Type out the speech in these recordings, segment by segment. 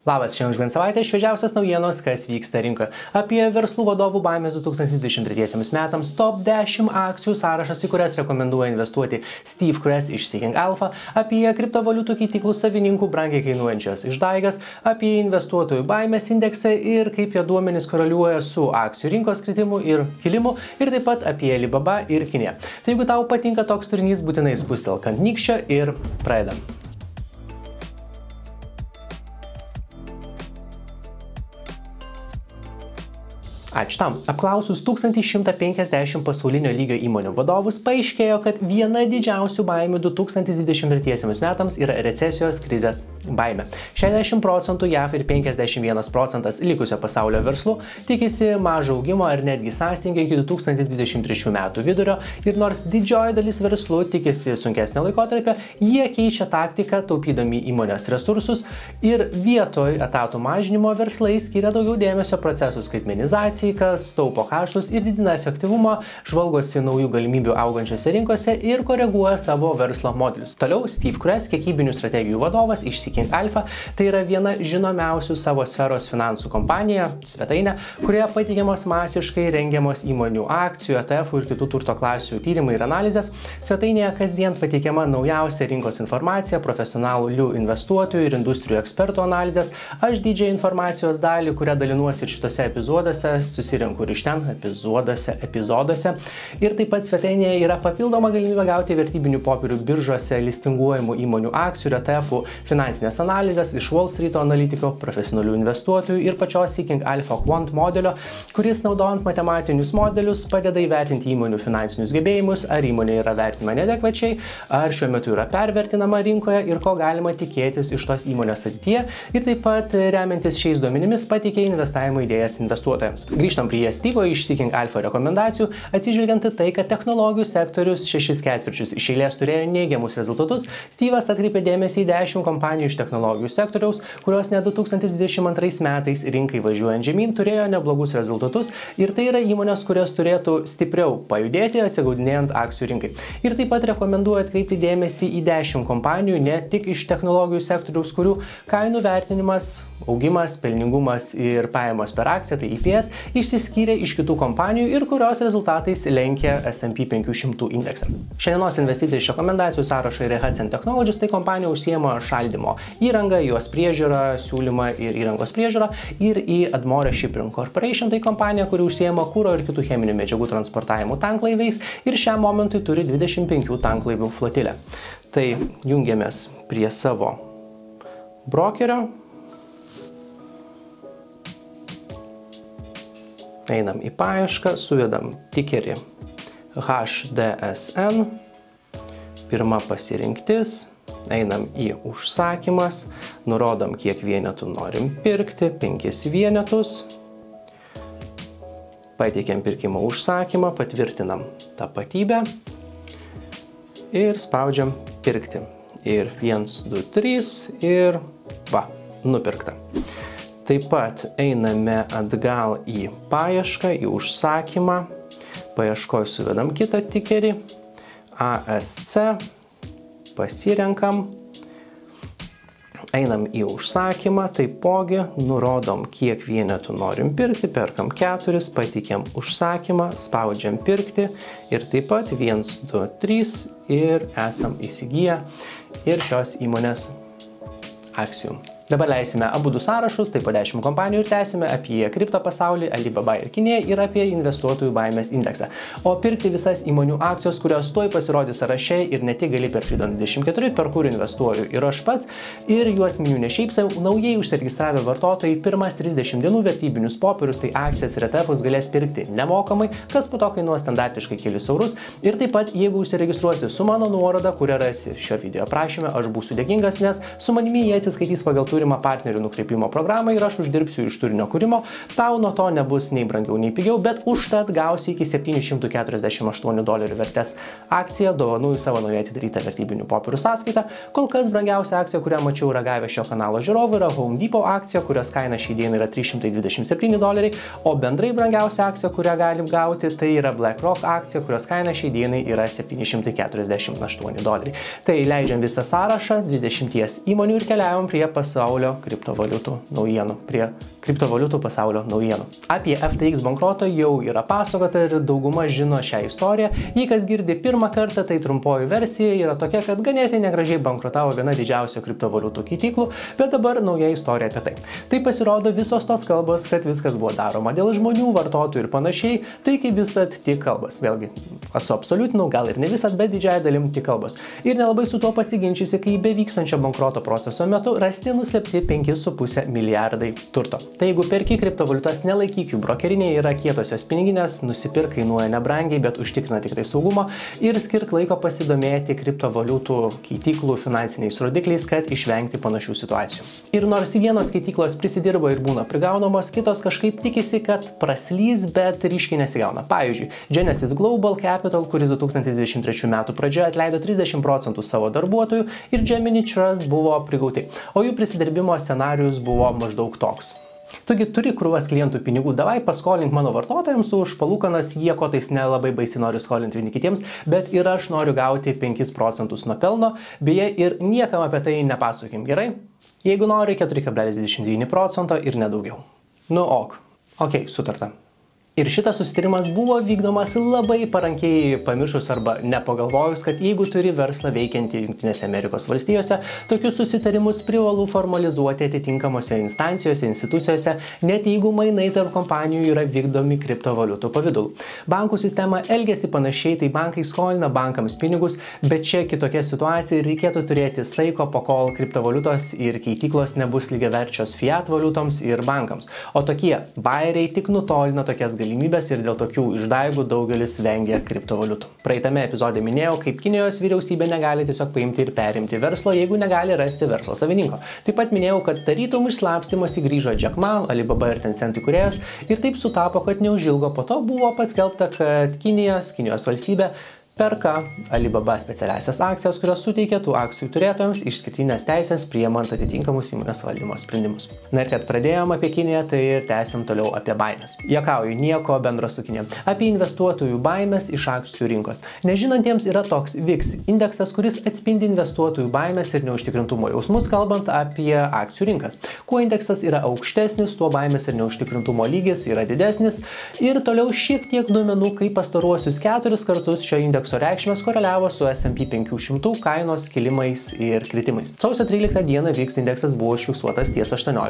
Labas, šiandien užbent savaitę šviežiausios naujienos, kas vyksta rinkoje. Apie verslų vadovų baimės 2023 metams top 10 akcijų sąrašas, į kurias rekomenduoja investuoti Steve Kress iš Seeking Alpha, apie kriptovaliutų keityklų savininkų brangiai kainuojančias išdaigas, apie investuotojų baimės indeksą ir kaip jo duomenys koreliuoja su akcijų rinkos kritimu ir kilimu, ir taip pat apie Alibaba ir Kiniją. Tai jeigu tau patinka toks turinys, būtinai spustelk ant nykščio ir pradedam. Ačiū tam. Apklausus 1150 pasaulinio lygio įmonių vadovus, paaiškėjo, kad viena didžiausių baimių 2023 metams yra recesijos krizės baimė. 60% JAV ir 51% likusio pasaulio verslų tikisi mažo augimo ar netgi sąstingio iki 2023 metų vidurio, ir nors didžioji dalis verslų tikisi sunkesnio laikotarpio, jie keičia taktiką taupydami įmonės resursus ir vietoj etatų mažinimo verslai skiria daugiau dėmesio procesų skaitmenizacijai, kas taupo kaštus ir didina efektyvumą, žvalgosi naujų galimybių augančiose rinkose ir koreguoja savo verslo modelius. Toliau Steve Kress, kiekybinių strategijų vadovas iš Seeking Alpha, tai yra viena žinomiausių savo sferos finansų kompanija, svetainė, kurioje pateikiamos masiškai rengiamos įmonių akcijų, ETF ir kitų turto klasių tyrimai ir analizės. Svetainėje kasdien pateikiama naujausia rinkos informacija, profesionalių investuotojų ir industrijų ekspertų analizės. Aš didžiąją informacijos dalį, kurią dalinuosi ir šitose epizoduose, susirenku ir iš ten epizoduose. Ir taip pat svetainėje yra papildoma galimybė gauti vertybinių popierių biržose listinguojamų įmonių akcijų ir ETF finansinės analizės iš Wall Street analitiko, profesionalių investuotojų ir pačios Seeking Alpha Quant modelio, kuris naudojant matematinius modelius padeda įvertinti įmonių finansinius gebėjimus, ar įmonė yra vertinama neadekvačiai, ar šiuo metu yra pervertinama rinkoje ir ko galima tikėtis iš tos įmonės ateityje. Ir taip pat remiantis šiais duomenimis pateikia investavimo idėjas investuotojams. Grįžtam prie Steve'o iš Seeking Alpha rekomendacijų, atsižvelgiant į tai, kad technologijų sektorius 6 ketvirčius iš eilės turėjo neigiamus rezultatus. Steve'as atkreipė dėmesį į 10 kompanijų iš technologijų sektoriaus, kurios net 2022 metais rinkai važiuojant žemyn turėjo neblogus rezultatus, ir tai yra įmonės, kurios turėtų stipriau pajudėti atsigaudinėjant akcijų rinkai. Ir taip pat rekomenduoju atkreipti dėmesį į 10 kompanijų, ne tik iš technologijų sektoriaus, kurių kainų vertinimas, augimas, pelningumas ir pajamos per akciją, tai EPS, išsiskyrė iš kitų kompanijų ir kurios rezultatais lenkia S&P 500 indeksą. Šiandienos investicija iš rekomendacijų sąrašo yra Hudson Technologies, tai kompanija užsiema šaldymo įrangą, jos priežiūrą, siūlymą ir įrangos priežiūrą, ir į Admore Shipping Corporation, tai kompanija, kuri užsiema kuro ir kitų cheminių medžiagų transportavimu tanklaiviais ir šiam momentui turi 25 tanklaivių flotilę. Tai jungiamės prie savo brokerio. Einam į paiešką, suvedam tikerį HDSN, pirma pasirinktis, einam į užsakymas, nurodom, kiek vienetų norim pirkti, 5 vienetus, pateikiam pirkimo užsakymą, patvirtinam tapatybę ir spaudžiam pirkti. Ir 1, 2, 3 ir va, nupirkta. Taip pat einame atgal į paiešką, į užsakymą, paieškoj suvedam kitą tikerį, ASC, pasirenkam, einam į užsakymą, taipogi nurodom, kiek vienetų norim pirkti, perkam 4, pateikiam užsakymą, spaudžiam pirkti ir taip pat 1, 2, 3 ir esam įsigiję ir šios įmonės akcijų. Dabar leisime abudu sąrašus, taip pat 10 kompanijų, ir tęsime apie kripto pasaulį, Alibaba ir Kiniją, ir apie investuotojų baimės indeksą. O pirkti visas įmonių akcijos, kurios tuoj pasirodys sąraše, ir ne tik gali per Freedom24, per kur investuoju ir aš pats, ir juos miniu ne šiaip sau, naujai užsiregistravę vartotojai pirmas 30 dienų vertybinius popierius, tai akcijas ir ETF'us galės pirkti nemokamai, kas po to kainuos standartiškai kelis eurus. Ir taip pat, jeigu užsiregistruosi su mano nuoroda, kurią rasi šio video aprašyme, aš būsiu dėkingas, nes su manimi jie atsiskaitys pagal turimą partnerių nukreipimo programą ir aš uždirbsiu iš turinio kūrimo. Tau nuo to nebus nei brangiau, nei pigiau, bet užtat gausi iki $748 vertės akciją dovanų į savo naujai atidarytą vertybinių popierių sąskaitą. Kol kas brangiausia akcija, kurią mačiau yra gavę šio kanalo žiūrovai, yra Home Depot akcija, kurios kaina šiai dienai yra $327, o bendrai brangiausia akcija, kurią galim gauti, tai yra BlackRock akcija, kurios kaina šiai dienai yra $748. Tai leidžiam visą sąrašą 20 įmonių ir keliavom prie pasaulio pasaulio kriptovaliutų naujienų. Prie kriptovaliutų pasaulio naujienų. Apie FTX bankrotą jau yra pasakota ir dauguma žino šią istoriją. Jei kas girdi pirmą kartą, tai trumpoji versija yra tokia, kad ganėtinai negražiai bankrotavo viena didžiausių kriptovaliutų keityklų, bet dabar nauja istorija apie tai. Tai pasirodo visos tos kalbos, kad viskas buvo daroma dėl žmonių, vartotojų ir panašiai, tai kaip visat tik kalbos. Vėlgi, esu absoliutinau, gal ir ne visat, bet didžiąją dalim tik kalbos. Ir nelabai su tuo pasiginčiusi, kai bevykstančio bankroto proceso metu rasti nuslėpti 5,5 milijardai turto. Tai jeigu perki kriptovaliutas, nelaikyk jų brokerinėje, yra kietosios piniginės, nusipirk, kainuoja nebrangiai, bet užtikrina tikrai saugumą ir skirk laiko pasidomėti kriptovaliutų keityklų finansiniais rodikliais, kad išvengti panašių situacijų. Ir nors vienos keityklos prisidirba ir būna prigaunamos, kitos kažkaip tikisi, kad praslys, bet ryškiai nesigauna. Pavyzdžiui, Genesis Global Capital, kuris 2023 metų pradžioje atleido 30% savo darbuotojų ir Gemini Trust buvo prigauti, o jų prisidirbimo scenarijus buvo maždaug toks. Tugi turi krūvas klientų pinigų, davai paskolink mano vartotojams už palūkanas, jie kotais nelabai baisiai nori skolinti vieni kitiems, bet ir aš noriu gauti 5% nuo pelno, beje ir niekam apie tai nepasakokim, gerai? Jeigu nori 4,29% ir nedaugiau. Nu ok, sutarta. Ir šitas susitarimas buvo vykdomas labai parankiai pamiršus arba nepagalvojus, kad jeigu turi verslą veikiantį Jungtinėse Amerikos valstijose, tokius susitarimus privalu formalizuoti atitinkamose instancijose, institucijose, net jeigu mainai tarp kompanijų yra vykdomi kriptovaliutų pavidalu. Bankų sistema elgesi panašiai, tai bankai skolina bankams pinigus, bet čia kitokia situacija ir reikėtų turėti saiko, pakol kriptovaliutos ir keityklos nebus lygiaverčios fiat valiutoms ir bankams. O tokie bairiai tik nutolina tokias galimybės ir dėl tokių išdaigų daugelis vengia kriptovaliutų. Praeitame epizode minėjau, kaip Kinijos vyriausybė negali tiesiog paimti ir perimti verslo, jeigu negali rasti verslo savininko. Taip pat minėjau, kad tarytum išslapstymas įgrįžo Jack Ma, Alibaba ir Tencent įkūrėjas ir taip sutapo, kad neužilgo po to buvo paskelbta, kad Kinijos valstybė perka Alibaba specialiasias akcijas, kurios suteikia tų akcijų turėtojams išskirtinės teisės priimant atitinkamus įmonės valdymo sprendimus. Na ir kad pradėjom apie Kiniją, tai ir tęsim toliau apie baimės. Juokauju, nieko bendro su Kinija. Apie investuotojų baimės iš akcijų rinkos. Nežinantiems yra toks VIX indeksas, kuris atspindi investuotojų baimės ir neužtikrintumo jausmus, kalbant apie akcijų rinkas. Kuo indeksas yra aukštesnis, tuo baimės ir neužtikrintumo lygis yra didesnis. Ir toliau šiek tiek duomenų, kaip pastaruosius 4 kartus šio indekso reikšmės koreliavo su S&P 500 kainos kilimais ir kritimais. Sausio 13 dieną VIX indeksas buvo užfiksuotas ties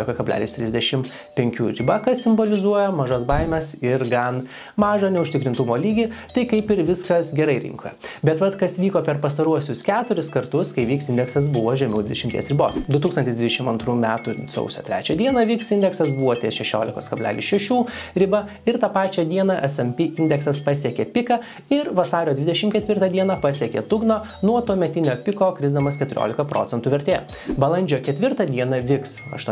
18,35 riba, kas simbolizuoja mažas baimės ir gan mažą neužtikrintumo lygį, tai kaip ir viskas gerai rinkoje. Bet kas vyko per pastaruosius 4 kartus, kai VIX indeksas buvo žemiau 20 ribos. 2022 metų sausio 3 dieną VIX indeksas buvo ties 16,6 riba ir tą pačią dieną S&P indeksas pasiekė piką ir vasario 24 dieną pasiekė dugną nuo tuometinio piko krisdamas 14% vertė. Balandžio 4 dieną VIX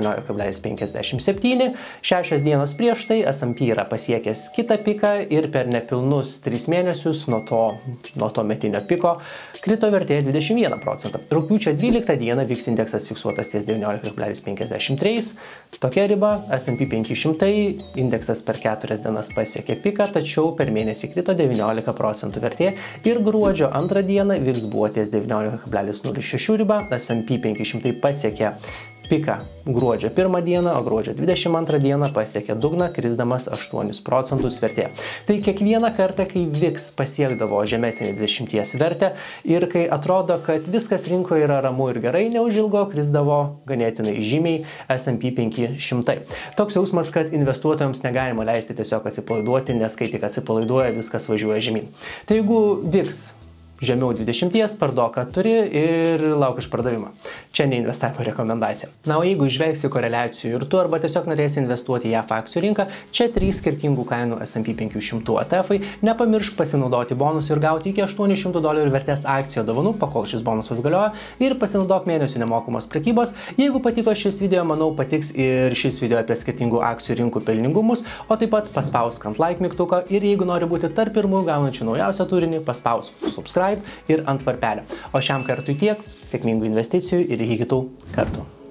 18,57, 6 dienos prieš tai S&P yra pasiekęs kitą piką ir per nepilnus 3 mėnesius nuo tuometinio piko krito vertė 21%. Rugpjūčio 12 dieną VIX indeksas fiksuotas ties 19,53, tokia riba, S&P 500 indeksas per 4 dienas pasiekė piką, tačiau per mėnesį krito 19% vertė. Ir gruodžio 2 dieną VIX buvo ties 19,06 riba, S&P 500 pasiekė piką gruodžio 1 dieną, o gruodžio 22 dieną pasiekė dugną, krisdamas 8% vertė. Tai kiekvieną kartą, kai VIX pasiekdavo žemesnį 20 vertę ir kai atrodo, kad viskas rinkoje yra ramu ir gerai, neužilgo krisdavo ganėtinai žymiai S&P 500. Toks jausmas, kad investuotojams negalima leisti tiesiog atsipalaiduoti, nes kai tik atsipalaiduoja, viskas važiuoja žemyn. Tai jeigu VIX žemiau 20, parduok, ką turi ir lauk išpardavimą. Čia ne investavimo rekomendacija. Na, o jeigu žvelgsi koreliacijų ir tu arba tiesiog norėsi investuoti į JAV akcijų rinką, čia 3 skirtingų kainų S&P 500 ETF-ai, nepamiršk pasinaudoti bonusų ir gauti iki $800 vertės akcijų dovanų, pakol šis bonusas galioja, ir pasinaudok mėnesių nemokamos prekybos. Jeigu patiko šis video, manau, patiks ir šis video apie skirtingų akcijų rinkų pelningumus, o taip pat paspausk ant like mygtuką ir jeigu nori būti tarp pirmųjų gaunančių naujausią turinį, paspausk subscribe ir ant varpelio. O šiam kartui tiek, sėkmingų investicijų ir iki kitų kartų.